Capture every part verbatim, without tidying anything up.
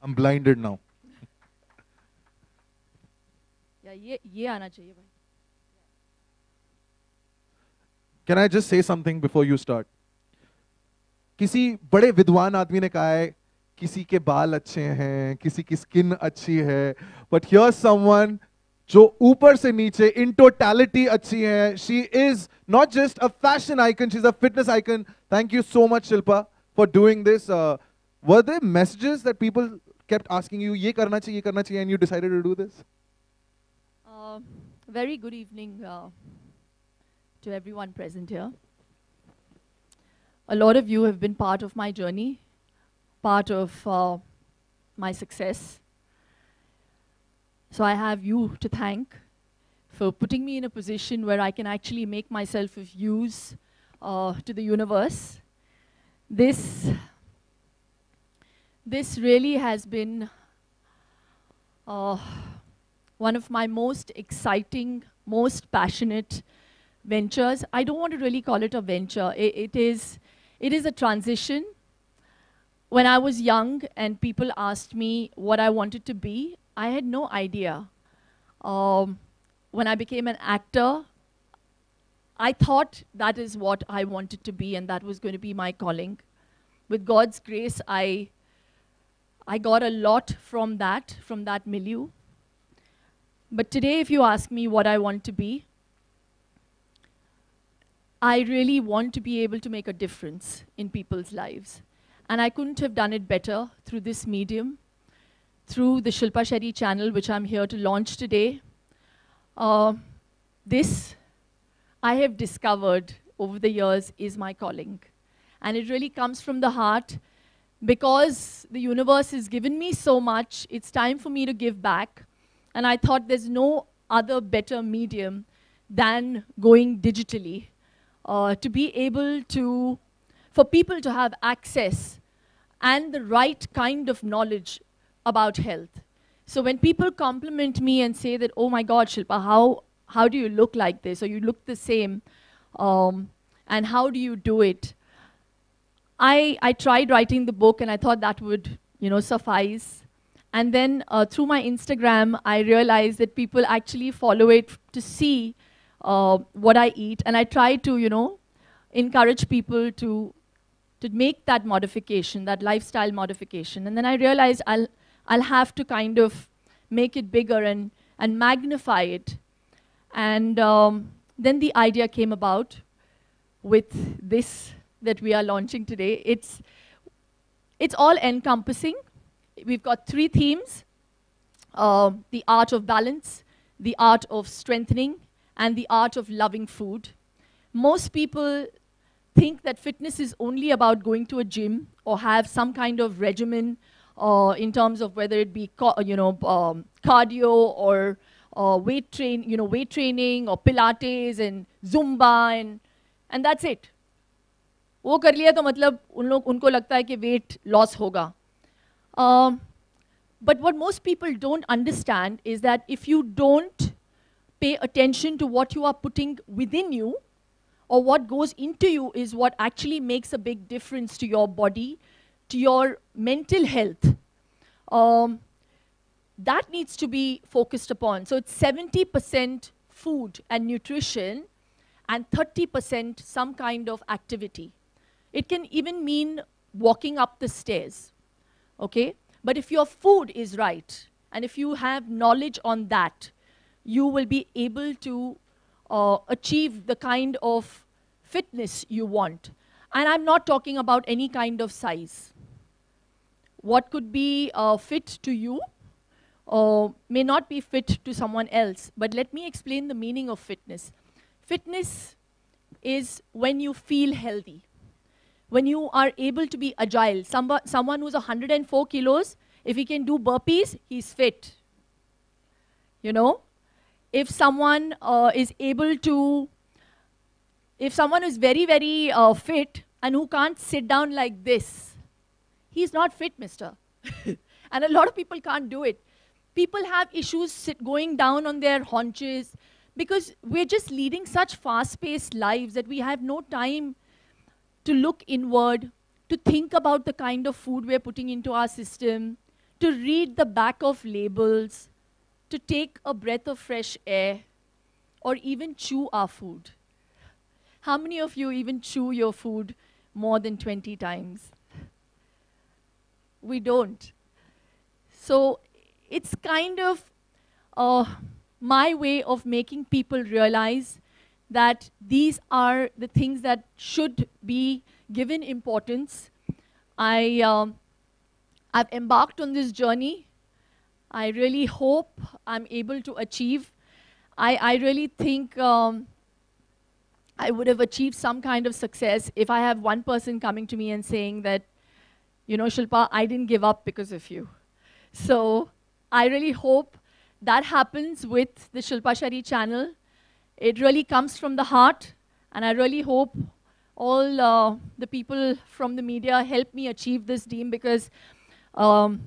I'm blinded now. Yeah, ye, ye aana chahiye bhai. Can I just say something before you start? किसी बड़े विद्वान आदमी ने कहा है किसी के बाल अच्छे हैं, किसी की स्किन अच्छी है, but here's someone जो ऊपर से नीचे in totality अच्छी है. She is not just a fashion icon, she's a fitness icon. Thank you so much, Shilpa, for doing this. Uh, were there messages that people kept asking you, ये करना चाहिए, ये करना चाहिए, and you decided to do this? Uh, very good evening uh, to everyone present here. A lot of you have been part of my journey, part of uh, my success. So I have you to thank for putting me in a position where I can actually make myself of use uh, to the universe. This, this really has been uh, one of my most exciting, most passionate ventures. I don't want to really call it a venture. It, it is, it is a transition. When I was young and people asked me what I wanted to be, I had no idea. Um, when I became an actor, I thought that is what I wanted to be and that was going to be my calling. With God's grace, I, I got a lot from that, from that milieu. But today, if you ask me what I want to be, I really want to be able to make a difference in people's lives. And I couldn't have done it better through this medium, through the Shilpa Shetty channel, which I'm here to launch today. Uh, this, I have discovered over the years, is my calling. And it really comes from the heart. Because the universe has given me so much, it's time for me to give back. And I thought there's no other better medium than going digitally uh, to be able to, for people to have access and the right kind of knowledge about health. So when people compliment me and say that, oh my God, Shilpa, how, how do you look like this? Or you look the same, um, and how do you do it? I, I tried writing the book and I thought that would, you know, suffice. And then uh, through my Instagram, I realized that people actually follow it to see uh, what I eat. And I try to, you know, encourage people to, to make that modification, that lifestyle modification. And then I realized I'll, I'll have to kind of make it bigger and, and magnify it. And um, then the idea came about with this that we are launching today. It's, it's all encompassing. We've got three themes, uh, the art of balance, the art of strengthening, and the art of loving food. Most people think that fitness is only about going to a gym or have some kind of regimen uh, in terms of whether it be you know, um, cardio or uh, weight, train, you know, weight training or Pilates and Zumba, and, and that's it. वो कर लिया तो मतलब उन लोग उनको लगता है कि weight loss होगा. Um, but what most people don't understand is that if you don't pay attention to what you are putting within you, or what goes into you is what actually makes a big difference to your body, to your mental health. Um, that needs to be focused upon. So it's seventy percent food and nutrition and thirty percent some kind of activity. It can even mean walking up the stairs. Okay? But if your food is right, and if you have knowledge on that, you will be able to uh, achieve the kind of fitness you want. And I'm not talking about any kind of size. What could be uh, fit to you uh, may not be fit to someone else. But let me explain the meaning of fitness. Fitness is when you feel healthy. When you are able to be agile. Someba someone who's one hundred four kilos, if he can do burpees, he's fit. You know? If someone uh, is able to, if someone is very, very uh, fit and who can't sit down like this, he's not fit, mister. And a lot of people can't do it. People have issues sit going down on their haunches because we're just leading such fast-paced lives that we have no time to look inward, to think about the kind of food we're putting into our system, to read the back of labels, to take a breath of fresh air, or even chew our food. How many of you even chew your food more than twenty times? We don't. So it's kind of uh, my way of making people realize that these are the things that should be given importance. I, um, I've embarked on this journey. I really hope I'm able to achieve. I, I really think um, I would have achieved some kind of success if I have one person coming to me and saying that, you know, Shilpa, I didn't give up because of you. So I really hope that happens with the Shilpa Shetty channel. It really comes from the heart, and I really hope all uh, the people from the media help me achieve this dream, because um,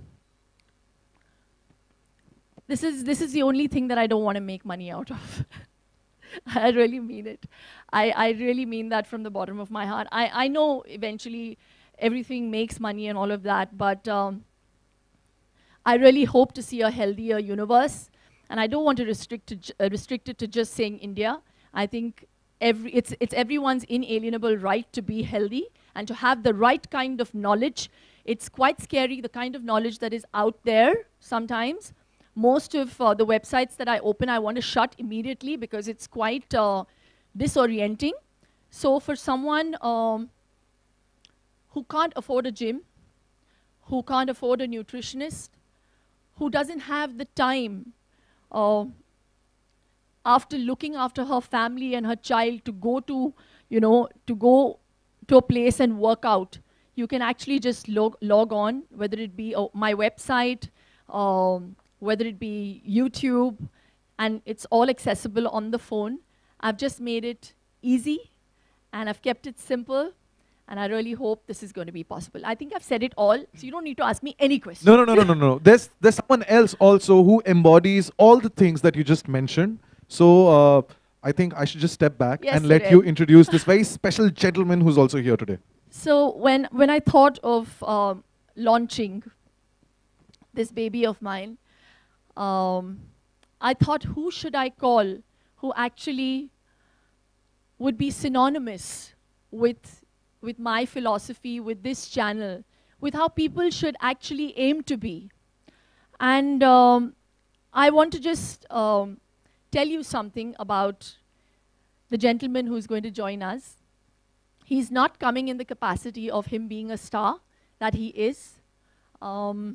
this is this is the only thing that I don't want to make money out of. I really mean it. I, I really mean that from the bottom of my heart. I, I know eventually everything makes money and all of that, but um, I really hope to see a healthier universe. And I don't want to restrict, to uh, restrict it to just saying India. I think every, it's, it's everyone's inalienable right to be healthy and to have the right kind of knowledge. It's quite scary, the kind of knowledge that is out there sometimes. Most of uh, the websites that I open, I want to shut immediately because it's quite uh, disorienting. So for someone um, who can't afford a gym, who can't afford a nutritionist, who doesn't have the time uh, after looking after her family and her child to go to, you know, to go to a place and work out, you can actually just log, log on, whether it be uh, my website, um, whether it be YouTube, and it's all accessible on the phone. I've just made it easy, and I've kept it simple, and I really hope this is going to be possible. I think I've said it all, so you don't need to ask me any questions. No, no, no, no, no, no. There's, there's someone else also who embodies all the things that you just mentioned. So uh, I think I should just step back Yes, and let Suren. you introduce this very special gentleman who's also here today. So when, when I thought of um, launching this baby of mine, um, I thought, who should I call who actually would be synonymous with, with my philosophy, with this channel, with how people should actually aim to be. And um, I want to just um, tell you something about the gentleman who's going to join us. He's not coming in the capacity of him being a star, that he is. Um,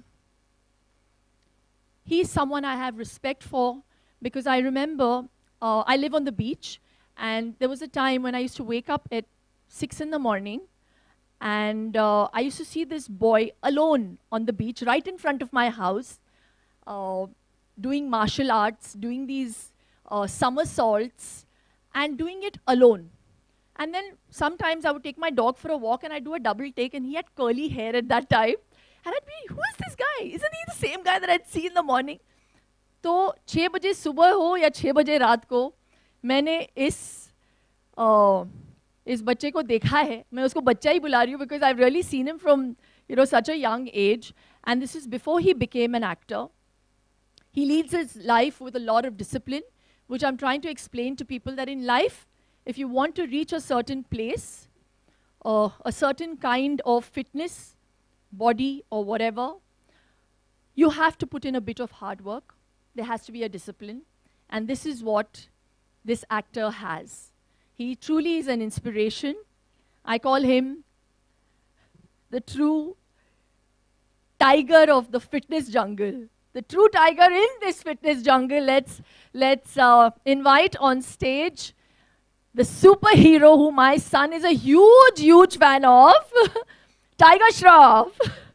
he's someone I have respect for, because I remember uh, I live on the beach, and there was a time when I used to wake up at six in the morning, and uh, I used to see this boy alone on the beach right in front of my house, uh, doing martial arts, doing these uh, somersaults, and doing it alone. And then sometimes I would take my dog for a walk and I'd do a double take, and he had curly hair at that time. And I'd be, who is this guy? Isn't he the same guy that I'd see in the morning? तो छः बजे सुबह हो या छः बजे रात को मैंने इस uh, इस बच्चे को देखा है. मैं उसको बच्चा ही बुला रही हूँ because I've really seen him from, you know, such a young age. And this is before he became an actor. He leads his life with a lot of discipline, which I'm trying to explain to people that in life, if you want to reach a certain place, uh, a certain kind of fitness, body or whatever, you have to put in a bit of hard work. There has to be a discipline. And this is what this actor has. He truly is an inspiration. I call him the true tiger of the fitness jungle. The true tiger in this fitness jungle. Let's, let's uh, invite on stage the superhero who my son is a huge, huge fan of, Tiger Shroff.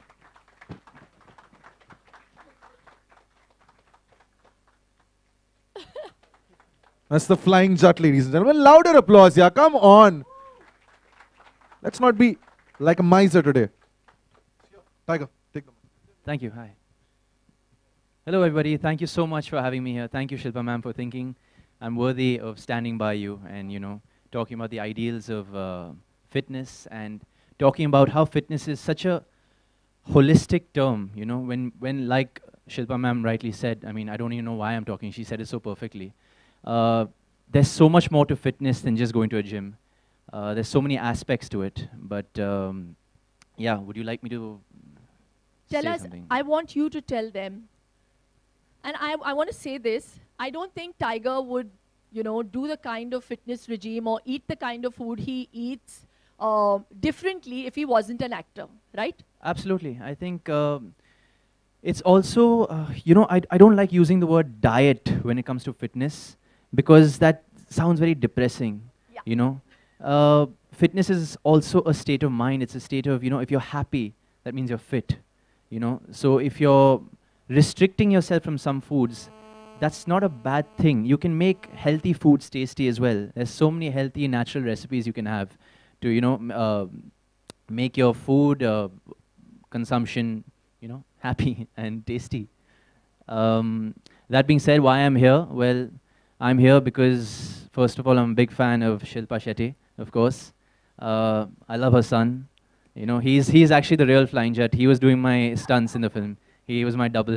That's the flying jut, ladies and gentlemen. Louder applause, yeah, come on. Let's not be like a miser today. Tiger, take the mic. Thank you, hi. Hello everybody, thank you so much for having me here. Thank you Shilpa ma'am for thinking I'm worthy of standing by you and, you know, talking about the ideals of uh, fitness and talking about how fitness is such a holistic term, you know, when, when like Shilpa ma'am rightly said, I mean, I don't even know why I'm talking, she said it so perfectly. Uh, there's so much more to fitness than just going to a gym. Uh, there's so many aspects to it, but um, yeah, would you like me to Tell say us, something? I want you to tell them, and I, I want to say this, I don't think Tiger would, you know, do the kind of fitness regime or eat the kind of food he eats uh, differently if he wasn't an actor, right? Absolutely. I think um, it's also, uh, you know, I, I don't like using the word diet when it comes to fitness because that sounds very depressing, Yeah. you know. Uh, fitness is also a state of mind. It's a state of, you know, if you're happy, that means you're fit, you know. So if you're restricting yourself from some foods, that's not a bad thing. You can make healthy foods tasty as well. There's so many healthy, natural recipes you can have to, you know, m- uh, make your food uh, consumption, you know, happy and tasty. Um, that being said, why I'm here? Well, I'm here because, first of all, I'm a big fan of Shilpa Shetty, of course. Uh, I love her son. You know, he's, he's actually the real flying jet. He was doing my stunts in the film. He was my double.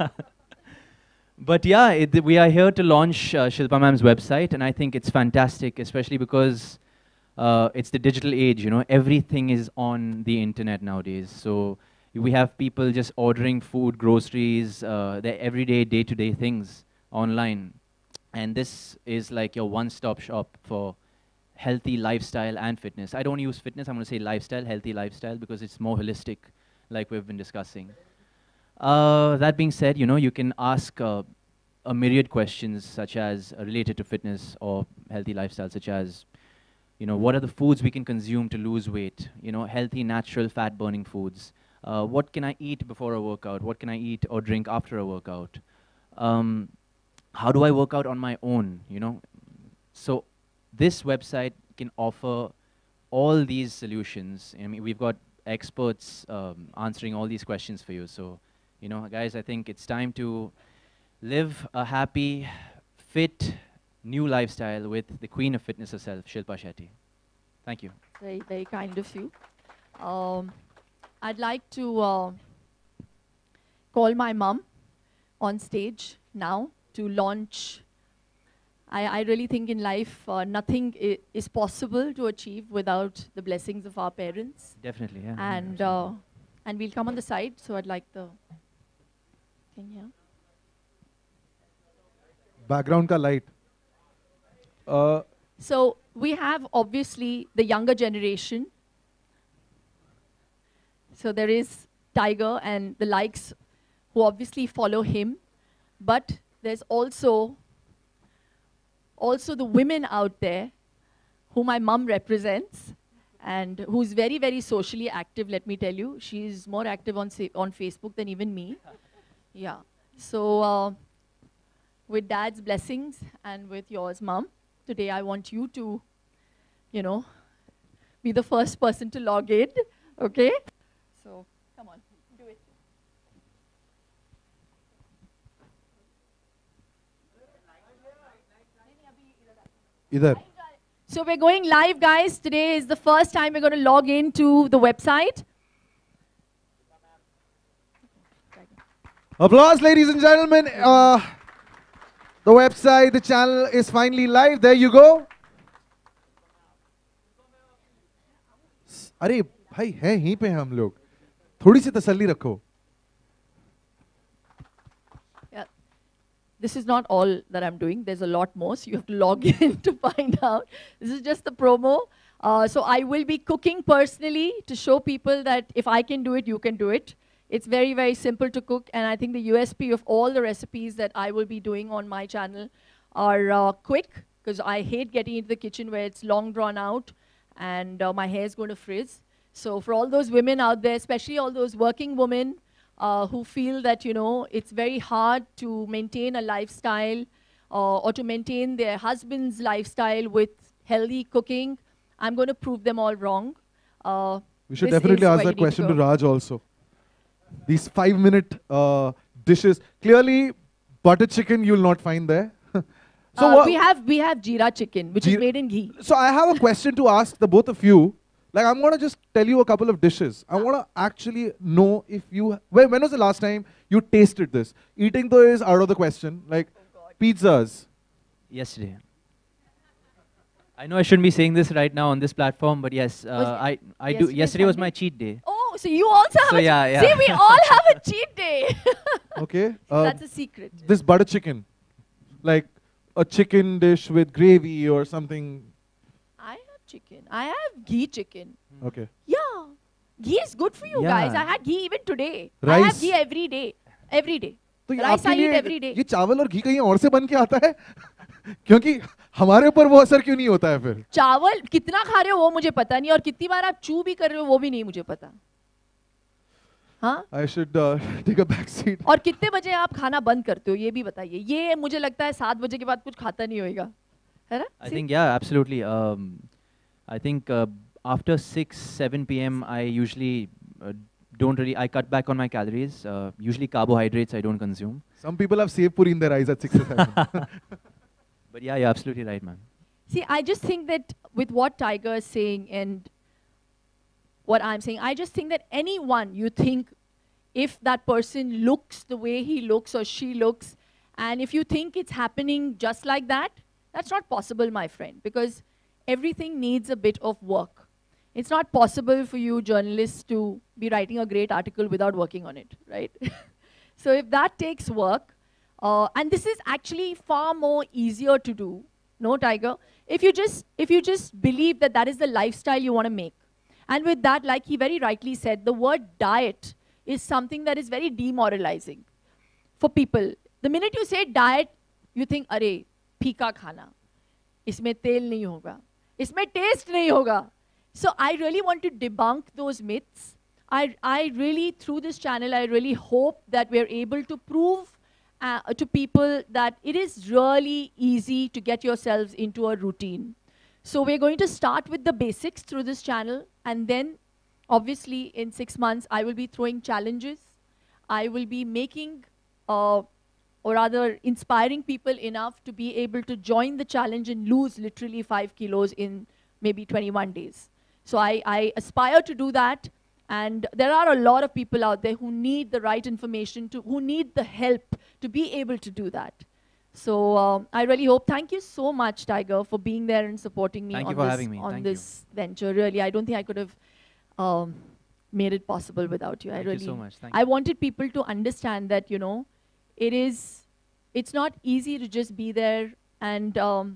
But yeah, it, we are here to launch uh, Shilpa ma'am's website, and I think it's fantastic, especially because uh, it's the digital age, you know, everything is on the internet nowadays. So we have people just ordering food, groceries, uh, their everyday, day-to-day things online. And this is like your one-stop shop for healthy lifestyle and fitness. I don't use fitness, I'm going to say lifestyle, healthy lifestyle, because it's more holistic, like we've been discussing. Uh, that being said, you know, you can ask uh, a myriad questions such as uh, related to fitness or healthy lifestyle, such as, you know, what are the foods we can consume to lose weight? You know, healthy, natural, fat-burning foods. Uh, what can I eat before a workout? What can I eat or drink after a workout? Um, how do I work out on my own? You know, so this website can offer all these solutions. I mean, we've got experts um, answering all these questions for you. So, you know, guys, I think it's time to live a happy, fit, new lifestyle with the queen of fitness herself, Shilpa Shetty. Thank you. Very, very kind of you. Um, I'd like to uh, call my mum on stage now to launch. I, I really think in life, uh, nothing I is possible to achieve without the blessings of our parents. Definitely, yeah. And, uh, and we'll come on the side, so I'd like the thing here. Background ka light. Uh, So we have obviously the younger generation. So there is Tiger and the likes who obviously follow him. But there's also, also the women out there who my mum represents and who's very, very socially active, let me tell you. She's more active on, sa on Facebook than even me. Yeah. So uh, with Dad's blessings and with yours, Mum, today I want you to, you know, be the first person to log in, okay? So, come on, do it. Either. So we're going live, guys. Today is the first time we're going to log into the website. Applause, ladies and gentlemen. Uh, the website, the channel is finally live. There you go. अरे भाई हैं यहीं पे हम लोग थोड़ी सी तसल्ली रखो. Yeah. This is not all that I'm doing. There's a lot more, so you have to log in to find out. This is just the promo. Uh, so I will be cooking personally to show people that if I can do it, you can do it. It's very, very simple to cook, and I think the U S P of all the recipes that I will be doing on my channel are uh, quick, because I hate getting into the kitchen where it's long drawn out and uh, my hair is going to frizz. So for all those women out there, especially all those working women uh, who feel that, you know, it's very hard to maintain a lifestyle uh, or to maintain their husband's lifestyle with healthy cooking, I'm going to prove them all wrong. Uh, We should this definitely is ask where that you need question to go. Raj also. These five-minute uh, dishes. Clearly, butter chicken you'll not find there. So Uh, what- we have we have jeera chicken, which is Jeera- made in ghee. So I have a question to ask the both of you. Like, I'm gonna just tell you a couple of dishes. I wanna actually know if you. When, when was the last time you tasted this? Eating though is out of the question. Like, pizzas. Yesterday. I know I shouldn't be saying this right now on this platform, but yes, uh, I I do. yesterday Yesterday was Sunday? my cheat day. Oh, so you also have So a yeah, cheat. yeah. See, we all have a cheat day. Okay. Uh, That's a secret. this butter chicken, like a chicken dish with gravy or something. I have chicken. I have ghee chicken. Okay. Yeah. Ghee is good for you guys. Yeah. I had ghee even today. I have Rice. ghee every day. Every day. तो ये Rice आपके I eat लिए every day. ये चावल और घी कहीं और से बन के आता है क्योंकि हमारे ऊपर वो असर क्यों नहीं होता है फिर चावल कितना खा रहे हो वो मुझे पता नहीं और कितनी बार आप चू भी कर रहे हो वो भी नहीं मुझे पता हाँ I should uh, take a back seat. और कितने बजे आप खाना बंद करते हो ये भी बताइए ये मुझे लगता है सात बजे के बाद कुछ खाता नहीं होएगा है ना I think yeah, absolutely. Um, I think uh, after six, seven p m I usually uh, don't really. I cut back on my calories. Uh, usually carbohydrates I don't consume. Some people have sev puri in their eyes at six or seven. But yeah, you're absolutely right, man. See, I just think that with what Tiger is saying and what I'm saying, I just think that anyone you think, if that person looks the way he looks or she looks, and if you think it's happening just like that, that's not possible, my friend, because everything needs a bit of work. It's not possible for you journalists to be writing a great article without working on it, right? So if that takes work, uh, and this is actually far more easier to do, no, Tiger? If you just, if you just believe that that is the lifestyle you want to make. And with that, like he very rightly said, the word diet is something that is very demoralizing for people. The minute you say diet, you think, arey, phika khana. Isme tel nahi hoga. Isme taste nahi hoga. So I really want to debunk those myths. I, I really, through this channel, I really hope that we're able to prove uh, to people that it is really easy to get yourselves into a routine. So we're going to start with the basics through this channel, and then obviously in six months I will be throwing challenges. I will be making, uh, or rather inspiring people enough to be able to join the challenge and lose literally five kilos in maybe twenty-one days. So I, I aspire to do that, and there are a lot of people out there who need the right information, to, who need the help to be able to do that. So um, I really hope, thank you so much, Tiger, for being there and supporting me Thank on you for this, having me. on Thank this venture. Really, I don't think I could have um, made it possible without you. I Thank really, you so much. Thank I wanted people to understand that, you know, it is, it's not easy to just be there and um,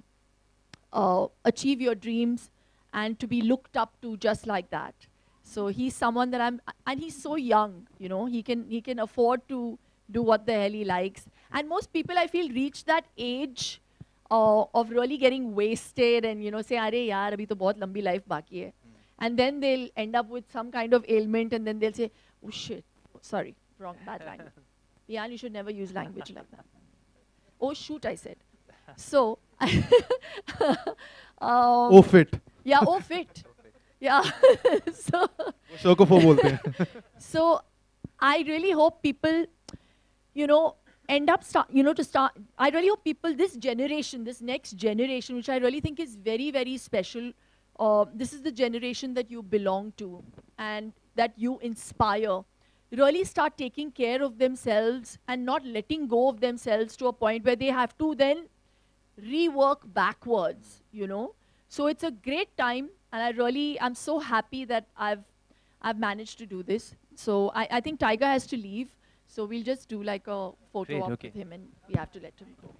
uh, achieve your dreams and to be looked up to just like that. So he's someone that I'm, and he's so young, you know, he can, he can afford to do what the hell he likes. And most people, I feel, reach that age uh, of really getting wasted and, you know, say, "Arey yaar, abhi to bahut lambi life baki hai." And then they'll end up with some kind of ailment, and then they'll say, "Oh shit, sorry, wrong, bad language." Yeah, you should never use language like that. Oh shoot, I said. So, um, Oh fit. yeah, oh fit. Yeah. So, show को फो बोलते हैं. so I really hope people, you know, end up start, you know, to start, I really hope people, this generation, this next generation, which I really think is very, very special, uh, this is the generation that you belong to and that you inspire, really start taking care of themselves and not letting go of themselves to a point where they have to then rework backwards, you know. So it's a great time, and I really, I'm so happy that I've, I've managed to do this. So I, I think Tiger has to leave. So we'll just do like a photo Great, op okay. with him, and we have to let him go.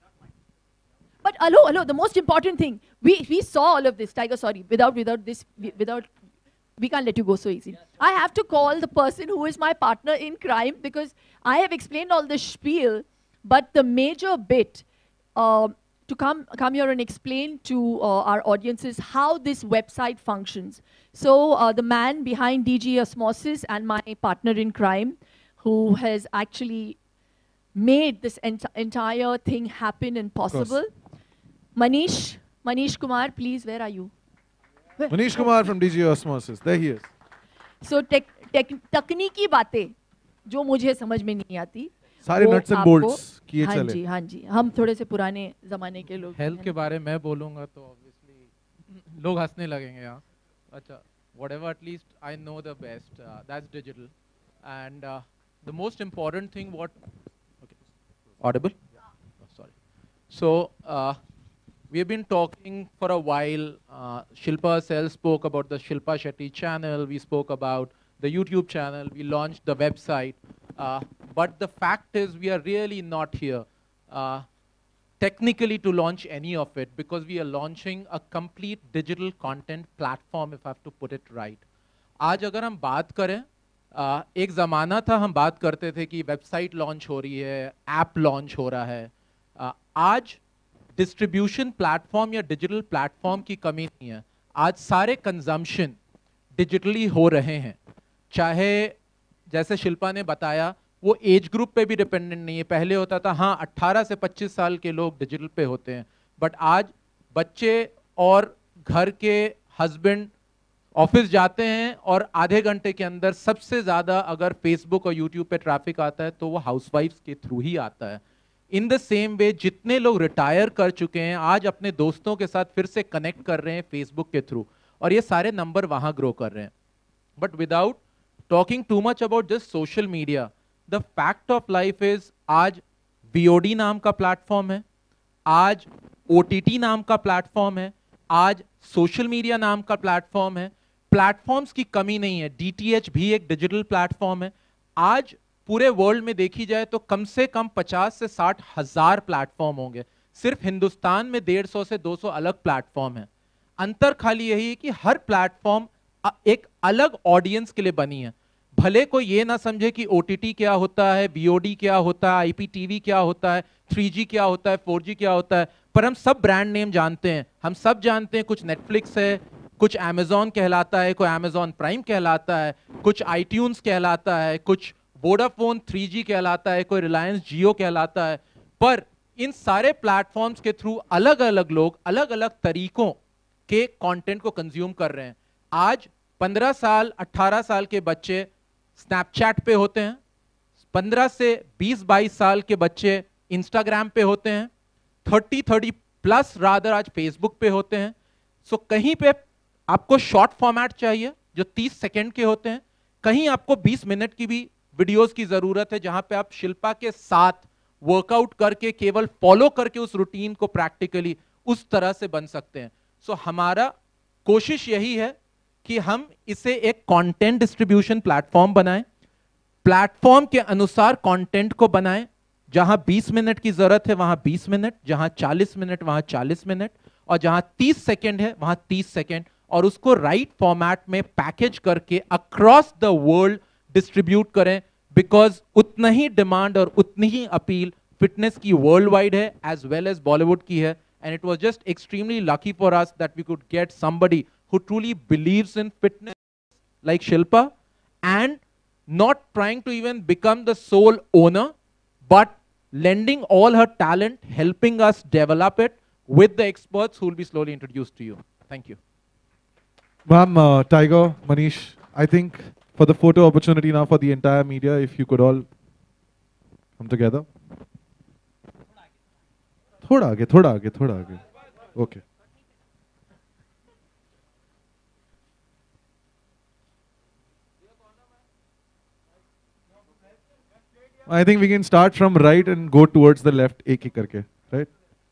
But hello, hello, the most important thing, we, we saw all of this, Tiger, sorry, without, without this, wi- without, we can't let you go so easy. I have to call the person who is my partner in crime, because I have explained all the spiel, but the major bit, uh, to come, come here and explain to uh, our audiences how this website functions. So uh, the man behind D G Osmosis and my partner in crime, who has actually made this ent entire thing happen and possible. Manish, Manish Kumar, please, where are you? Where? Manish Kumar from D G Osmosis. There he is. So tech, tech, तकनीकी बातें जो मुझे समझ में नहीं आती, सारे वो nuts and आपको- bolts किए हाँ चले. जी, हाँ जी, हम थोड़े से पुराने जमाने के लोग हेल्थ हैं। के बारे में बोलूँगा तो ऑब्वियसली लोग हंसने लगेंगे यहाँ. अच्छा, whatever at least I know the best, uh, that's digital. And uh, the most important thing what, okay, audible? Oh, sorry. So uh, we have been talking for a while. Uh, Shilpa herself spoke about the Shilpa Shetty channel. We spoke about the YouTube channel. We launched the website. Uh, but the fact is we are really not here uh, technically to launch any of it, because we are launching a complete digital content platform, if I have to put it right. आज अगर हम बात करें, uh, एक ज़माना था हम बात करते थे कि वेबसाइट लॉन्च हो रही है, ऐप लॉन्च हो रहा है. uh, आज डिस्ट्रीब्यूशन प्लेटफॉर्म या डिजिटल प्लेटफॉर्म की कमी नहीं है. आज सारे कंजम्पशन डिजिटली हो रहे हैं. चाहे जैसे शिल्पा ने बताया वो एज ग्रुप पे भी डिपेंडेंट नहीं है. पहले होता था हाँ अट्ठारह से पच्चीस साल के लोग डिजिटल पे होते हैं, बट आज बच्चे और घर के हस्बैंड ऑफिस जाते हैं और आधे घंटे के अंदर सबसे ज़्यादा अगर फेसबुक और यूट्यूब पे ट्रैफिक आता है तो वो हाउसवाइफ्स के थ्रू ही आता है. इन द सेम वे जितने लोग रिटायर कर चुके हैं आज अपने दोस्तों के साथ फिर से कनेक्ट कर रहे हैं फेसबुक के थ्रू, और ये सारे नंबर वहाँ ग्रो कर रहे हैं. But without talking too much about just social media, the fact of life is आज V O D नाम का प्लेटफॉर्म है, आज O T T नाम का प्लेटफॉर्म है, आज सोशल मीडिया नाम का प्लेटफॉर्म है. प्लेटफॉर्म्स की कमी नहीं है. D T H भी एक डिजिटल प्लेटफॉर्म है. आज पूरे वर्ल्ड में देखी जाए तो कम से कम पचास से साठ हजार प्लेटफॉर्म होंगे. सिर्फ हिंदुस्तान में डेढ़ सौ से दो सौ अलग प्लेटफॉर्म है. अंतर खाली यही है कि हर प्लेटफॉर्म एक अलग ऑडियंस के लिए बनी है. भले कोई ये ना समझे कि O T T क्या होता है, V O D क्या होता है, I P T V क्या होता है, थ्री जी क्या होता है, फोर जी क्या होता है, पर हम सब ब्रांड नेम जानते हैं. हम सब जानते हैं कुछ नेटफ्लिक्स है, कुछ Amazon कहलाता है, कोई Amazon प्राइम कहलाता है, कुछ iTunes कहलाता है, कुछ वोडाफोन थ्री जी कहलाता है, कोई रिलायंस जियो कहलाता है. पर इन सारे प्लेटफॉर्म्स के थ्रू अलग अलग लोग अलग अलग तरीकों के कंटेंट को कंज्यूम कर रहे हैं. आज पंद्रह साल अठारह साल के बच्चे स्नैपचैट पे होते हैं, पंद्रह से बीस बाईस साल के बच्चे इंस्टाग्राम पे होते हैं, थर्टी थर्टी प्लस रादर आज फेसबुक पे होते हैं. सो so, कहीं पे आपको शॉर्ट फॉर्मेट चाहिए जो तीस सेकंड के होते हैं, कहीं आपको बीस मिनट की भी वीडियोस की जरूरत है जहां पे आप शिल्पा के साथ वर्कआउट करके केवल फॉलो करके उस रूटीन को प्रैक्टिकली उस तरह से बन सकते हैं. सो so, हमारा कोशिश यही है कि हम इसे एक कंटेंट डिस्ट्रीब्यूशन प्लेटफॉर्म बनाएं, प्लेटफॉर्म के अनुसार कंटेंट को बनाएं. जहां बीस मिनट की जरूरत है वहां बीस मिनट, जहां चालीस मिनट वहां चालीस मिनट, और जहां तीस सेकंड है वहां तीस सेकंड, और उसको राइट फॉर्मेट में पैकेज करके अक्रॉस द वर्ल्ड डिस्ट्रीब्यूट करें. बिकॉज उतना ही डिमांड और उतनी ही अपील फिटनेस की वर्ल्ड वाइड है एज वेल एज बॉलीवुड की है. And it was just extremely lucky for us that we could get somebody who truly believes in fitness like Shilpa, and not trying to even become the sole owner, but lending all her talent, helping us develop it with the experts who will be slowly introduced to you. Thank you. Ma'am, uh, Tiger, Manish, I think for the photo opportunity now for the entire media, if you could all come together. Thoda aage, thoda aage, thoda aage. Okay. I think we can start from right and go towards the left, एक एक करके, right?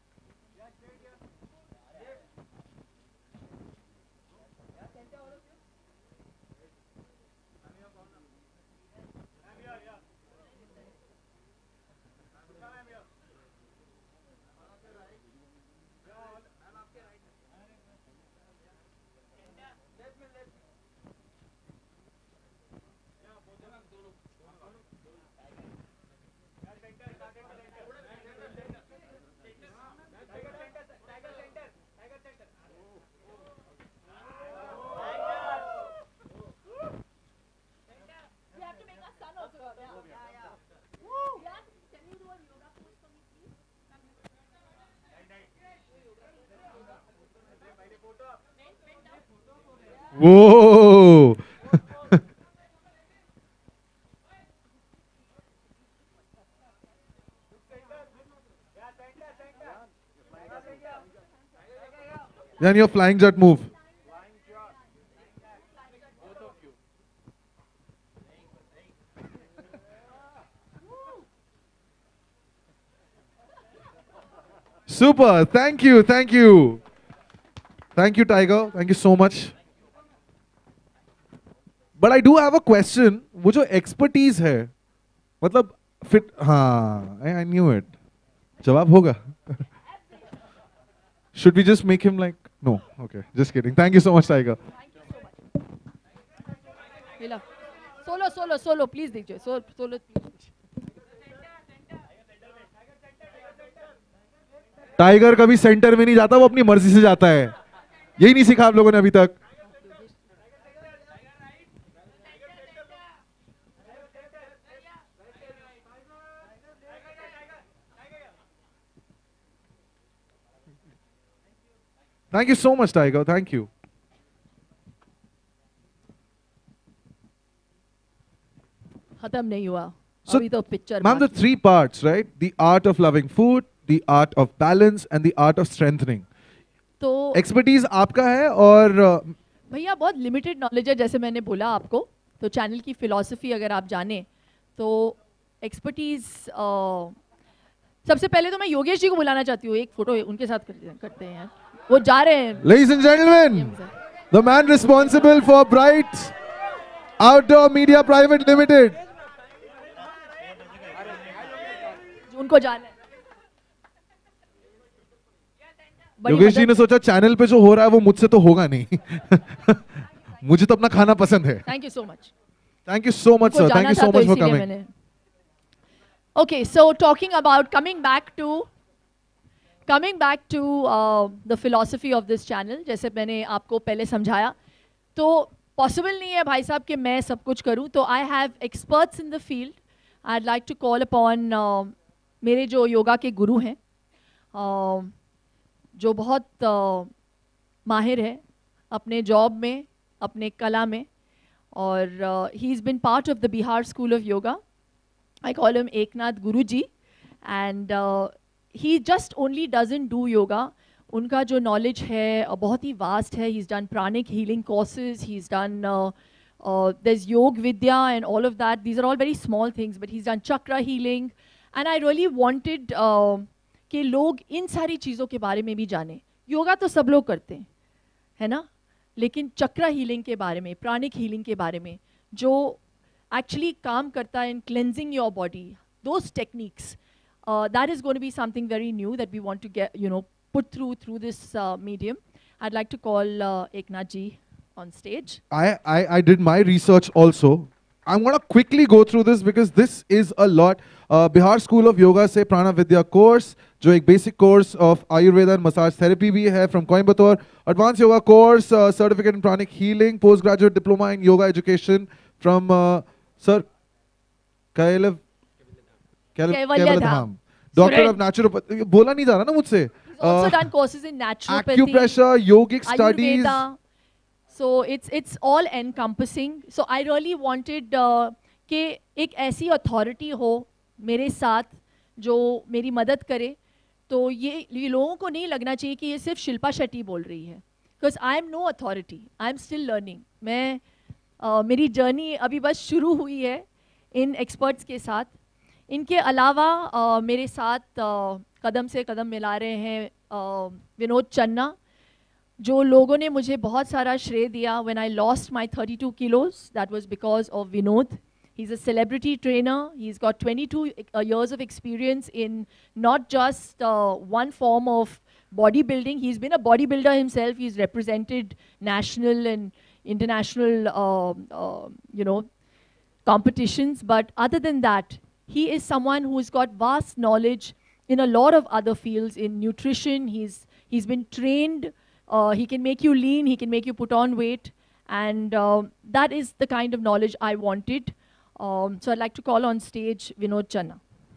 Whoa! Then your flying jet move. Super. Thank you. Thank you. Thank you, Tiger. Thank you so much. But I do have a question. वो जो expertise है, मतलब fit, हाँ, I, I knew it. जवाब होगा. Should we just make him like, no, okay, just kidding. Thank you so much, Tiger. Solo, solo, solo, please दीजिए. Solo, solo. Tiger कभी centre में नहीं जाता, वो अपनी मर्जी से जाता है. यही नहीं सीखा आप लोगों ने अभी तक. Thank you so much, Tiger. Thank you. खत्म नहीं हुआ. So, अभी तो picture. ma'am, the three parts, right? The art of loving food, the art of balance, and the art of strengthening. तो expertise आपका है और भैया बहुत लिमिटेड नॉलेज है, जैसे मैंने बोला आपको. तो चैनल की फिलॉसफी अगर आप जाने तो एक्सपर्टीज सबसे पहले तो मैं योगेश जी को बुलाना चाहती हूँ. एक फोटो उनके साथ करते, करते हैं यार. वो जा रहे हैं. Ladies and gentlemen, the man responsible for Bright Outdoor Media Private Limited. उनको जाना है. योगेश जी ने सोचा चैनल पे जो हो रहा है वो मुझसे तो होगा नहीं. मुझे तो अपना खाना पसंद है. Thank you so much. Thank you so much, sir. Thank you so much for coming. Okay, so talking about coming back to coming back to uh, the philosophy of this channel, जैसे मैंने आपको पहले समझाया, तो possible नहीं है भाई साहब कि मैं सब कुछ करूं. तो I have experts in the field. I'd like to call upon uh, मेरे जो योगा के गुरु हैं, uh, जो बहुत uh, माहिर है अपने जॉब में, अपने कला में, और uh, he's been part of the Bihar School of Yoga. I call him Eknath Guruji, and uh, he just only doesn't do yoga. उनका जो knowledge है uh, बहुत ही vast है. He's done pranic healing courses. He's done uh, uh, there's Yog Vidya and all of that. These are all very small things, but he's done chakra healing. And I really wanted uh, कि लोग इन सारी चीज़ों के बारे में भी जाने. योगा तो सब लोग करते हैं, है ना? लेकिन चक्रा हीलिंग के बारे में, प्राणिक हीलिंग के बारे में, जो एक्चुअली काम करता है in cleansing your body, those techniques, that is going to be something very new that we want to get, you know, put through through this medium. I'd like to call uh, Eknath ji on stage. I, I, I did my research also. I'm going to quickly go through this because this is a lot. Uh, Bihar School of Yoga से प्राणा विद्या course, जो एक basic course of Ayurveda and massage therapy भी है from Coimbatore. Advance yoga course, certificate in pranic healing, post graduate diploma in yoga education from sir कैलव Kaivalyadham, doctor of naturopathy. बोला नहीं जा रहा ना मुझसे. He's also done courses in naturopathy, acupressure, yogic studies. Ayurveda. So it's it's all encompassing. So I really wanted uh, कि एक ऐसी अथॉरिटी हो मेरे साथ जो मेरी मदद करे. तो ये ये लोगों को नहीं लगना चाहिए कि ये सिर्फ शिल्पा शेट्टी बोल रही है, because I am no authority, I am still learning. मैं uh, मेरी जर्नी अभी बस शुरू हुई है इन एक्सपर्ट्स के साथ. इनके अलावा uh, मेरे साथ uh, कदम से कदम मिला रहे हैं uh, विनोद चन्ना, जो लोगों ने मुझे बहुत सारा श्रेय दिया. When I lost my thirty two kilos, that was because of Vinod. He's a celebrity trainer. He's got twenty-two uh, years of experience in not just uh, one form of bodybuilding. He's been a bodybuilder himself. He's represented national and international, uh, uh, you know, competitions. But other than that, he is someone who's got vast knowledge in a lot of other fields. In nutrition, he's he's been trained. Uh, he can make you lean. He can make you put on weight, and uh, that is the kind of knowledge I wanted. Um, so I'd like to call on stage Vinod Channa.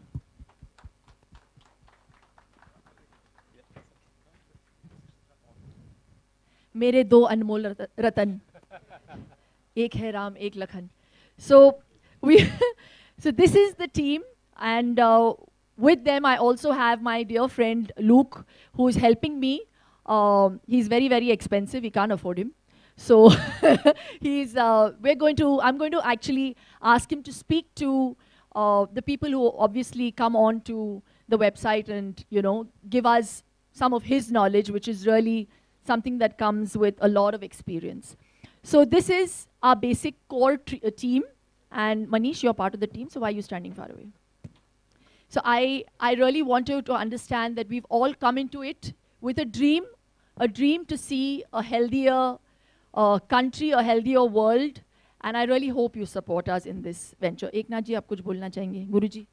मेरे दो अनमोल रतन, एक है राम एक Lakhan. So we, so this is the team, and uh, with them I also have my dear friend Luke, who is helping me. Um, he's very very expensive. We can't afford him. So he's, uh, we're going to, I'm going to actually ask him to speak to uh, the people who obviously come on to the website and, you know, give us some of his knowledge, which is really something that comes with a lot of experience. So this is our basic core uh, team. And Manish, you're part of the team, so why are you standing far away? So I, I really want you to understand that we've all come into it with a dream, a dream to see a healthier uh, country, a healthier world. And I really hope you support us in this venture. Eknath ji, aap kuch bolna chahenge? Guru ji.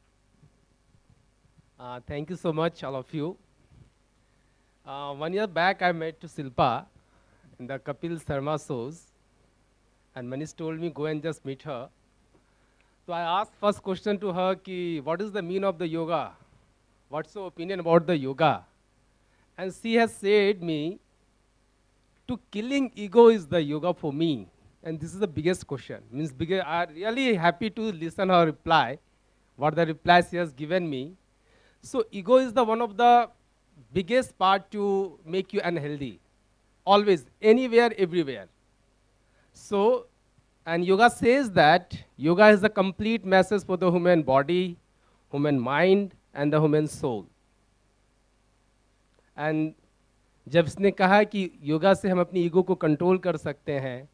Uh, thank you so much, all of you. Uh, one year back, I met to Shilpa in the Kapil Sharma shows. And Manish told me, go and just meet her. So I asked first question to her, ki, what is the meaning of the yoga? What's your opinion about the yoga? And she has said me, to killing ego is the yoga for me. And this is the biggest question. Means bigger, I'm really happy to listen her reply, what the reply she has given me. So ego is the one of the biggest part to make you unhealthy. Always, anywhere, everywhere. So, and yoga says that yoga is the complete message for the human body, human mind, and the human soul. And जब इसने कहा कि योगा से हम अपनी ego को control कर सकते हैं,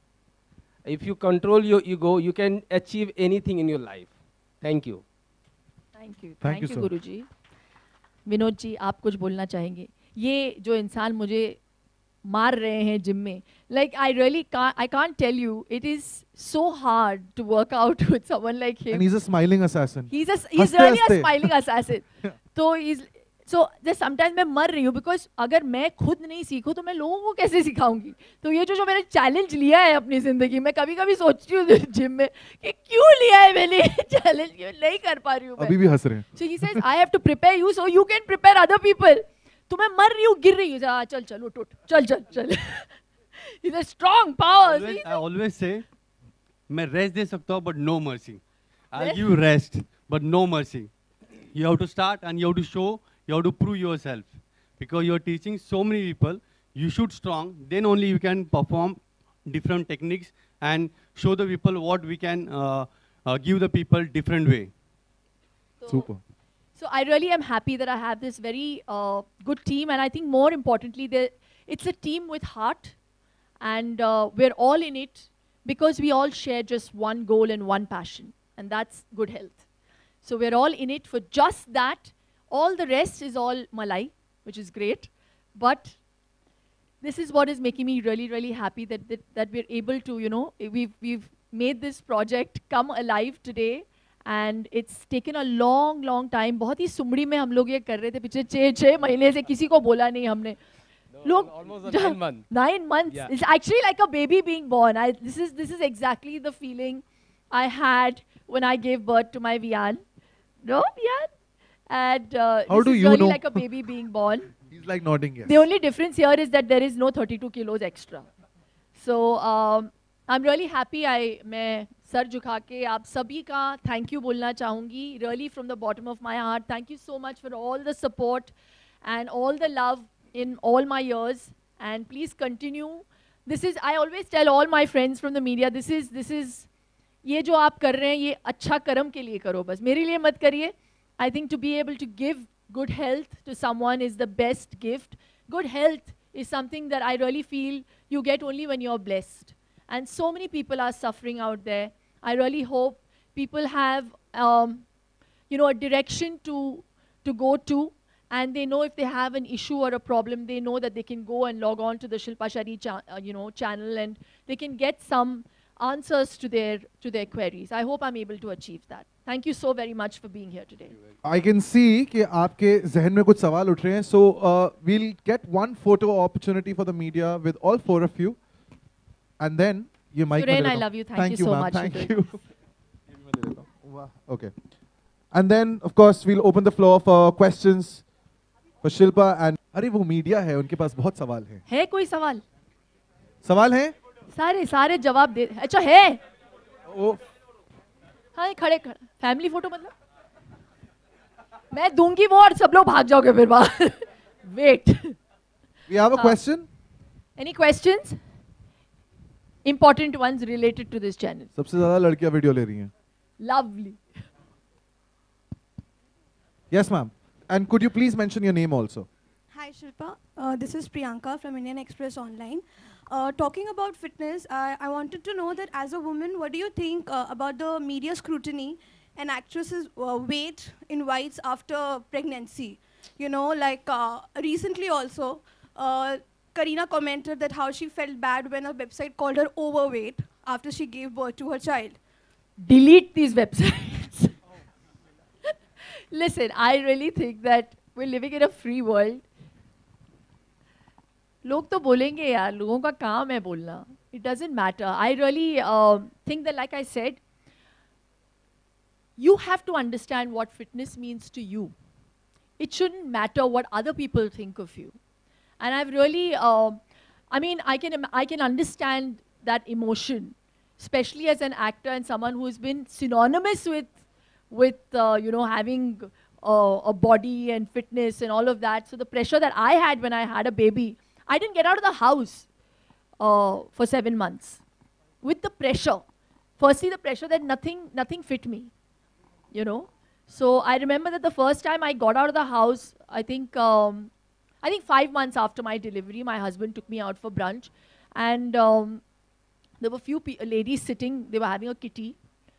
if you control your ego, you can achieve anything in your life. Thank you. Thank you. Thank Thank you, you, sir. Guruji. Vinod ji, आप कुछ बोलना चाहेंगे? ये जो इंसान मुझे मार रहे हैं जिम में, like I really can't, I can't tell you, it is so hard to work out with someone like him. And he's a smiling assassin. He's a, he's हंसते really a हंसते। smiling assassin. तो he's, so just sometimes मैं मर रही हूँ because अगर मैं खुद नहीं सीखूँ तो मैं लोगों को कैसे सिखाऊंगी? तो ये जो जो मैंने चैलेंज लिया है अपनी जिंदगी में, कभी कभी सोचती हूँ जिम में कि क्यों लिया है मैंने चैलेंज, नहीं कर पा रही हूँ मैं. अभी भी हंस रहे हैं. So he says, I have to prepare you so you can prepare other people. तो मैं मर रही हूँ, गिर रही हूँ, चल चल उठ उठ, चल चल चल. He's a strong power. Always, I always say, मैं rest दे सकता हूँ but no mercy. I'll give you rest but no mercy. You have to start and you have to show, you have to prove yourself. Because you're teaching so many people, you should strong, then only you can perform different techniques and show the people what we can uh, uh, give the people different way. So, Super. So I really am happy that I have this very uh, good team, and I think more importantly, it's a team with heart, and uh, we're all in it because we all share just one goal and one passion, and that's good health. So we're all in it for just that. All the rest is all malai, which is great, but this is what is making me really, really happy that, that, that we're able to, you know, we've, we've made this project come alive today. And it's taken a long, long time. बहुत ही सुमड़ी में हम लोग ये कर रहे थे पिछले छः छः महीने से, किसी को बोला नहीं हमने. No, almost nine months. Nine months. Yeah. It's actually like a baby being born. I, this is this is exactly the feeling I had when I gave birth to my Vian. No, Vian. And uh, How this do is you really know? like a baby being born. He's like nodding yes. The only difference here is that there is no thirty-two kilos extra. So um, I'm really happy. I मैं सर झुका के आप सभी का thank you बोलना चाहूँगी. Really from the bottom of my heart, thank you so much for all the support and all the love in all my years. And please continue. This is, I always tell all my friends from the media, this is, this is, ये जो आप कर रहे हैं ये अच्छा कर्म के लिए करो बस, मेरे लिए मत करिए. I think to be able to give good health to someone is the best gift. Good health is something that I really feel you get only when you're blessed. And so many people are suffering out there. I really hope people have, um, you know, a direction to, to go to, and they know if they have an issue or a problem, they know that they can go and log on to the Shilpa Shetty cha uh, you know, channel, and they can get some answers to their, to their queries. I hope I'm able to achieve that. Thank you so very much for being here today. I can see कि आपके जहन में कुछ सवाल उठ रहे हैं. So uh, we'll get one photo opportunity for the media with all four of you, and then ये mic Suren, में I they love you. Thank, Thank you so ma'am. much. Thank for you. doing Wow. Okay. And then, of course, we'll open the floor for questions for Shilpa and. अरे वो media है, उनके पास बहुत सवाल हैं. है कोई सवाल? सवाल हैं? सारे सारे जवाब दे. अच्छा है. ओ. हाँ खड़े खड़े. फैमिली फोटो मतलब? मैं दूंगी वो और सब लोग भाग जाओगे फिर बाहर. Wait. We have a Uh, question. Any questions? Important ones related to this channel. सबसे ज़्यादा लड़कियाँ वीडियो ले रही हैं. Lovely. Yes, ma'am. And could you please mention your name also? Hi Shilpa, uh, this is Priyanka from Indian Express Online. Uh, talking about fitness, I, I wanted to know that as a woman, what do you think uh, about the media scrutiny and actresses' uh, weight in whites after pregnancy? You know, like uh, recently also, uh, Karina commented that how she felt bad when a website called her overweight after she gave birth to her child. Delete these websites. Listen, I really think that we're living in a free world. लोग तो बोलेंगे यार, लोगों का काम है बोलना. It doesn't matter. I really uh, think that, like I said, you have to understand what fitness means to you. It shouldn't matter what other people think of you. And I've really, uh, I mean, I can, I can understand that emotion, especially as an actor and someone who's been synonymous with, with uh, you know, having uh, a body and fitness and all of that. So the pressure that I had when I had a baby, I didn't get out of the house uh, for seven months with the pressure. Firstly, the pressure that nothing, nothing fit me, you know. So I remember that the first time I got out of the house, I think, um, I think five months after my delivery, my husband took me out for brunch, and um, there were a few ladies sitting. They were having a kitty,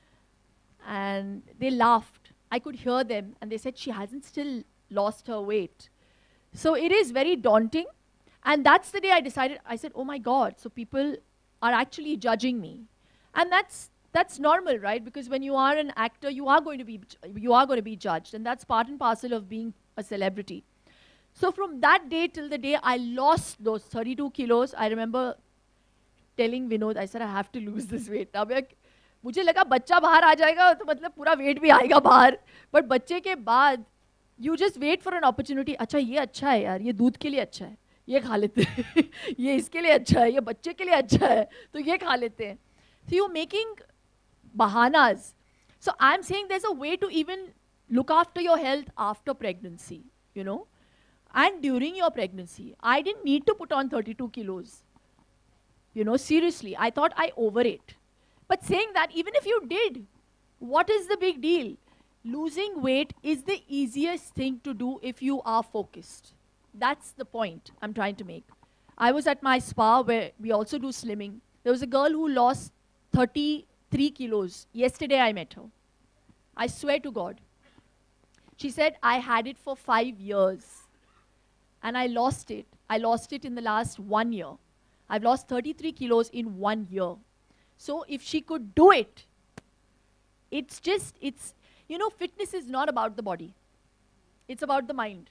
and they laughed. I could hear them, and they said she hasn't still lost her weight. So it is very daunting. And that's the day I decided, I said, oh my God, so people are actually judging me. And that's, that's normal, right? Because when you are an actor, you are going to be, you are going to be judged. And that's part and parcel of being a celebrity. So from that day till the day I lost those thirty-two kilos, I remember telling Vinod, I said, I have to lose this weight. अब मुझे लगा बच्चा बाहर आ जाएगा तो मतलब पूरा weight भी आएगा बाहर. But बच्चे के बाद, you just wait for an opportunity. अच्छा ये अच्छा है यार, ये दूध के लिए अच्छा है. ये खा लेते हैं ये इसके लिए अच्छा है, ये बच्चे के लिए अच्छा है, तो ये खा लेते हैं. So you're making bahanas. So I'm saying there's a way to even look after your health after pregnancy, you know, and during your pregnancy. I didn't need to put on thirty-two kilos. You know, seriously, I thought I overate. But saying that, even if you did, what is the big deal? Losing weight is the easiest thing to do if you are focused. That's the point I'm trying to make. I was at my spa where we also do slimming. There was a girl who lost thirty-three kilos. Yesterday I met her. I swear to God. She said, I had it for five years. And I lost it. I lost it in the last one year. I've lost thirty-three kilos in one year. So if she could do it, it's just, it's, you know, fitness is not about the body. It's about the mind.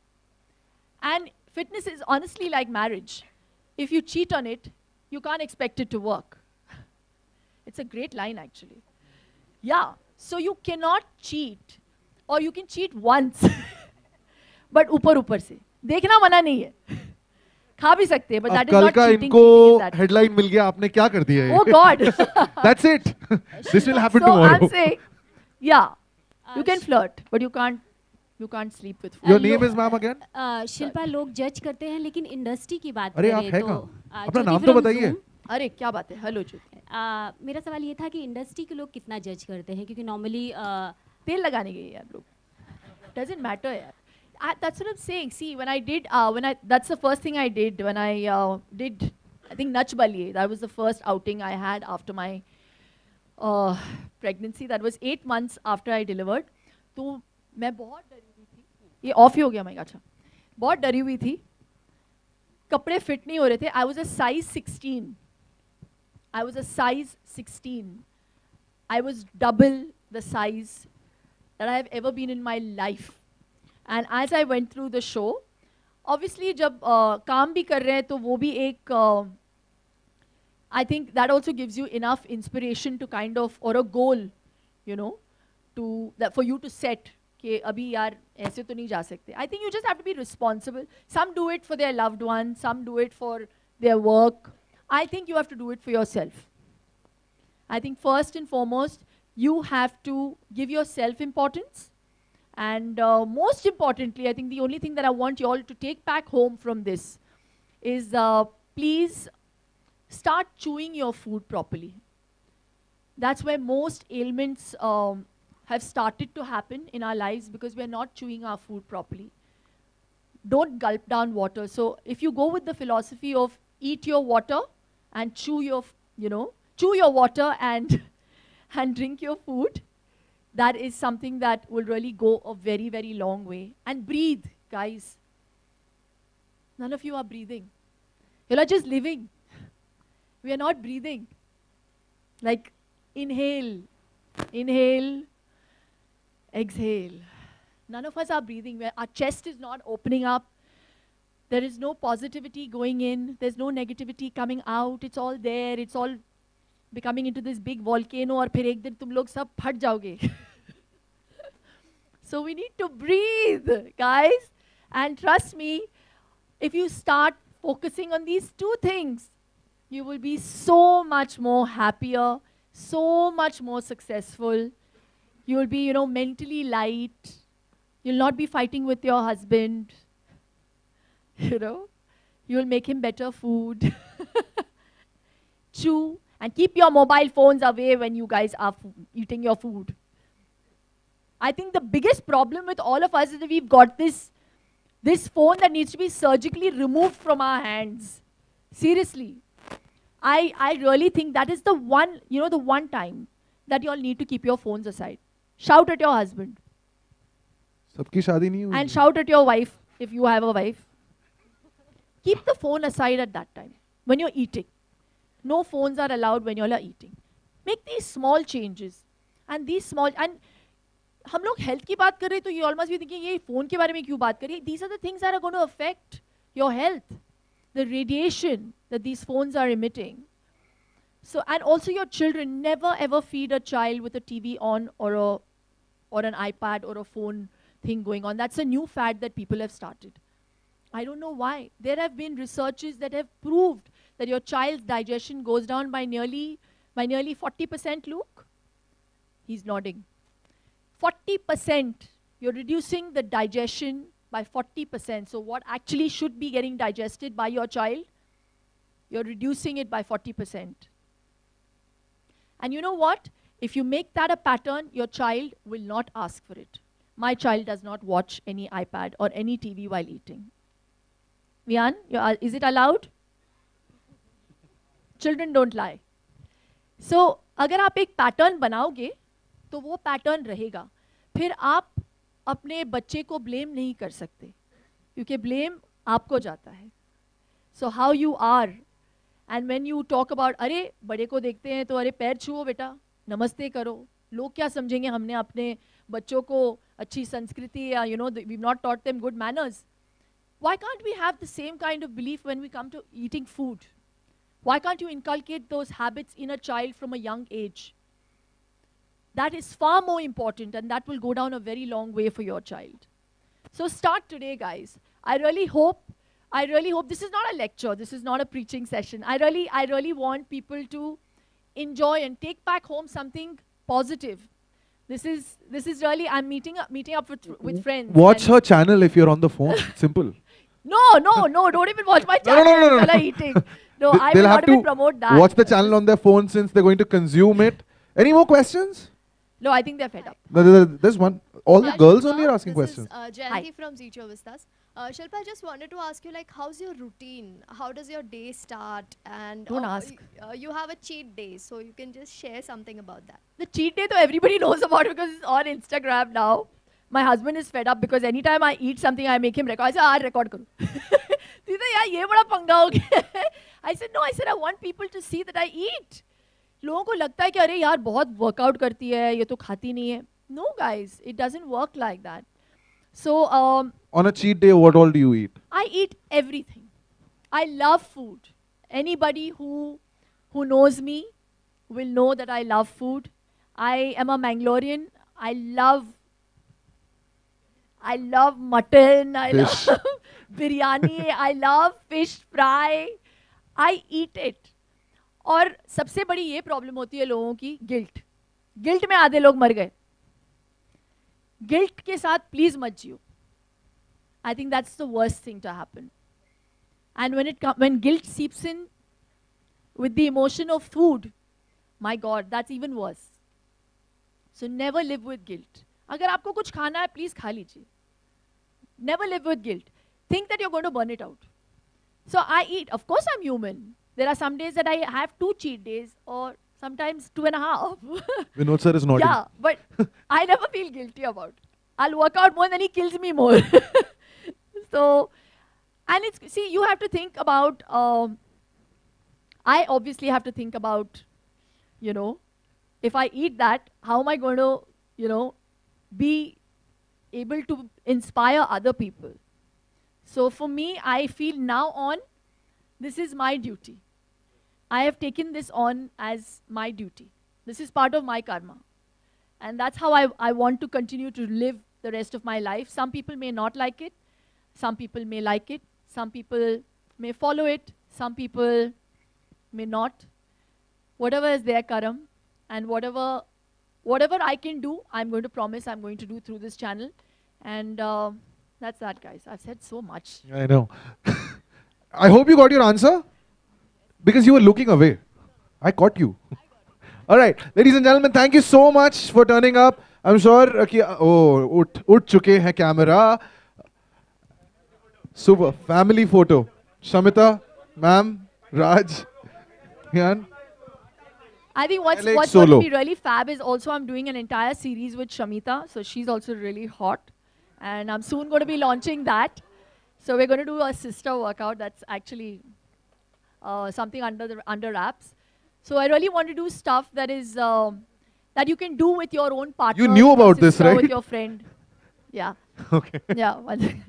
And fitness is honestly like marriage. If you cheat on it, you can't expect it to work. It's a great line, actually. Yeah, so you cannot cheat. Or you can cheat once. But ऊपर ऊपर से. देखना मना नहीं है. खा भी सकते हैं, but that is not cheating. इनको headline मिल गया, आपने क्या कर दिया? Oh God. That's it. This will happen so tomorrow. I'm saying, yeah, you can flirt, but you can't. You can't sleep with food. Your name is ma'am again? uh, Shilpa लोग जज करते हैं लेकिन इंडस्ट्री की बात अरे आप करें है तो कहाँ? अपना नाम तो बताइए. अरे क्या बात है? हेलो जी. मेरा सवाल ये था कि इंडस्ट्री के लोग कितना जज करते हैं क्योंकि नॉर्मली तेल लगाने गए यार लोग. Doesn't matter यार. I, that's what I'm saying. See, when I did, uh, when I that's the first thing I did when I uh, did, I think Nach Baliye. That was the first outing I had after my uh, pregnancy. That was eight months after I delivered. तो मैं बहुत डरी हुई थी. ये of ही हो गया मैं अच्छा. बहुत डरी हुई थी. कपड़े फिट नहीं हो रहे थे. I was a size sixteen. I was a size sixteen. I was double the size that I have ever been in my life. And as I went through the show, obviously जब uh, काम भी कर रहे हैं तो वो भी एक uh, I think that also gives you enough inspiration to kind of, or a goal, you know, to that for you to set कि अभी यार ऐसे तो नहीं जा सकते. I think you just have to be responsible. Some do it for their loved ones, some do it for their work. I think you have to do it for yourself. I think first and foremost, you have to give yourself importance. And uh, most importantly, I think the only thing that I want you all to take back home from this is uh, please start chewing your food properly. That's where most ailments um, have started to happen in our lives because we're not chewing our food properly. don't gulp down water. So if you go with the philosophy of eat your water and chew your, f- you know, chew your water and, and drink your food, that is something that will really go a very, very long way. And breathe, guys. None of you are breathing. You're not just living. We are not breathing. Like, inhale, inhale, exhale. None of us are breathing. We're, our chest is not opening up. There is no positivity going in. There's no negativity coming out. It's all there. It's all becoming into this big volcano और फिर एक दिन तुम लोग सब फट जाओगे. So we need to breathe, guys. And trust me, if you start focusing on these two things, you will be so much more happier, so much more successful. You will be, you know, mentally light. You'll not be fighting with your husband. You know, you'll make him better food. Chew and keep your mobile phones away when you guys are eating your food. I think the biggest problem with all of us is that we've got this, this phone that needs to be surgically removed from our hands. Seriously. I, I really think that is the one, you know, the one time that you all need to keep your phones aside. Shout at your husband. सबकी शादी नहीं हुई. And shout at your wife, if you have a wife. Keep the phone aside at that time, when you're eating. No phones are allowed when you all are eating. Make these small changes. And these small, and हम लोग health की बात कर रहे हैं तो you all must be thinking ये phone के बारे में क्यों बात कर रही है? These are the things that are going to affect your health. The radiation that these phones are emitting. So, and also your children, never ever feed a child with a T V on or a, or an iPad or a phone thing going on. That's a new fad that people have started. I don't know why. There have been researches that have proved that your child's digestion goes down by nearly, by nearly forty percent, Luke? He's nodding. forty percent. You're reducing the digestion by forty percent. So what actually should be getting digested by your child, you're reducing it by forty percent. And you know what? If you make that a pattern, your child will not ask for it. My child does not watch any iPad or any T V while eating. Vian, uh, is it allowed? Children don't lie. So, अगर आप एक pattern बनाओगे, तो वो pattern रहेगा. फिर आप अपने बच्चे को blame नहीं कर सकते, क्योंकि blame आपको जाता है. So how you are, and when you talk about, अरे बड़े को देखते हैं तो अरे पैर छुओ बेटा, नमस्ते करो. लोग क्या समझेंगे हमने अपने बच्चों को अच्छी संस्कृति या you know we've not taught them good manners. Why can't we have the same kind of belief when we come to eating food? Why can't you inculcate those habits in a child from a young age? That is far more important, and that will go down a very long way for your child. So start today, guys. I really hope, I really hope, this is not a lecture, this is not a preaching session. I really, I really want people to enjoy and take back home something positive. This is, this is really, I'm meeting up, meeting up with, with friends. Watch her channel if you're on the phone. Simple. No, no, no, don't even watch my channel no, no, no, no. while I'm eating. No, Th- I they'll will have not even to promote that. watch the channel on their phone since they're going to consume it. Any more questions? No, I think they're fed up. No, there- there- There's one. All the Hi, girls Shilpa. only are asking this questions. Is, uh, Hi. Jayanti from Zicho Vistas. Uh, Shilpa, I just wanted to ask you, like, how's your routine? How does your day start? And Don't uh, ask. y- Uh, you have a cheat day, so you can just share something about that. The cheat day, though, everybody knows about it because it's on Instagram now. My husband is fed up because anytime I eat something, I make him record. I say, ah, record karo. He said, yeah, ye bada panga ho gaya. I said, no, I said, I want people to see that I eat. लोगों को लगता है कि अरे यार बहुत workout करती है, ये तो खाती नहीं है. No, guys, it doesn't work like that. So, um, On a cheat day, what all do you eat? I eat everything. I love food. Anybody who, who knows me will know that I love food. I am a Mangalorean. I love, I love mutton. I Fish. love biryani. I love fish fry. I eat it. और सबसे बड़ी ये problem होती है लोगों की guilt. Guilt में आधे लोग मर गए. गिल्ट के साथ प्लीज मत जियो. I think that's the worst thing to happen. And when it when guilt seeps in with the emotion of food, my God, that's even worse. So never live with guilt. अगर आपको कुछ खाना है, please खा लीजिए. Never live with guilt. think that you're going to burn it out. So I eat. Of course, I'm human. There are some days that I have two cheat days, or sometimes two and a half. Vinod sir is nodding. Yeah, but I never feel guilty about it. I'll work out more than he kills me more. So, and it's, see, you have to think about, um, I obviously have to think about, you know, if I eat that, how am I going to, you know, be able to inspire other people? So for me, I feel now on, this is my duty. I have taken this on as my duty. This is part of my karma. And that's how I, I want to continue to live the rest of my life. Some people may not like it. Some people may like it. Some people may follow it. Some people may not. Whatever is their karam, and whatever, whatever I can do, I'm going to promise I'm going to do through this channel. And uh, that's that, guys. I've said so much. I know. I hope you got your answer, because you were looking away. I caught you. All right, ladies and gentlemen, thank you so much for turning up. I'm sure, uh, ki, oh, ut, ut chuke hai camera. Super, family photo. Shamita, ma'am, Raj, Yan. I think what's, Alex what's going Solo. to be really fab is also I'm doing an entire series with Shamita. So she's also really hot. And I'm soon going to be launching that. So we're going to do a sister workout. That's actually uh, something under the under wraps. So I really want to do stuff that is um, that you can do with your own partner. You knew your about this, sister, right? With your friend. Yeah. Okay. Yeah. One second.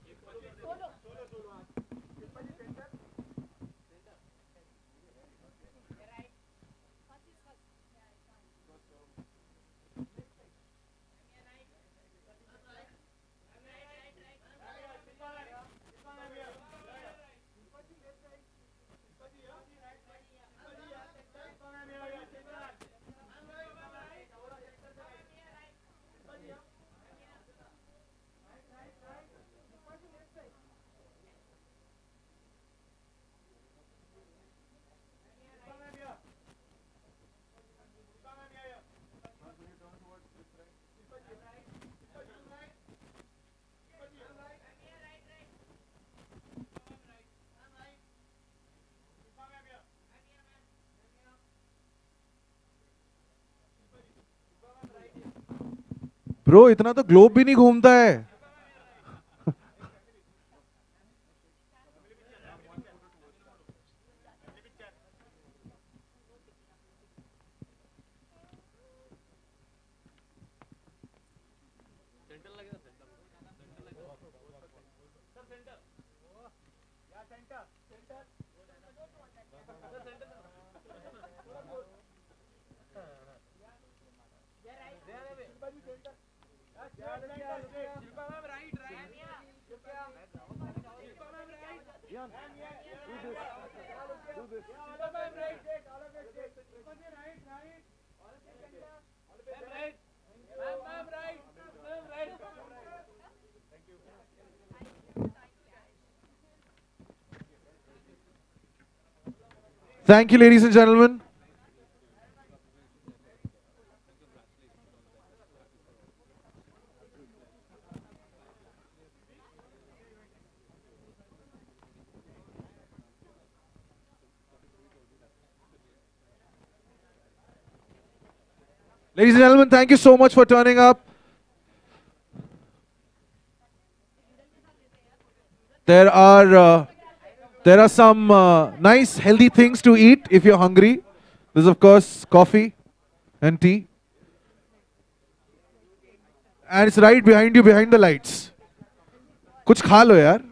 Bro इतना तो globe भी नहीं घूमता है. Thank you, ladies and gentlemen. Ladies and gentlemen, thank you so much for turning up. There are uh, there are some uh, nice healthy things to eat if you're hungry. There's of course coffee and tea. And it's right behind you, behind the lights. Kuch kha lo yaar.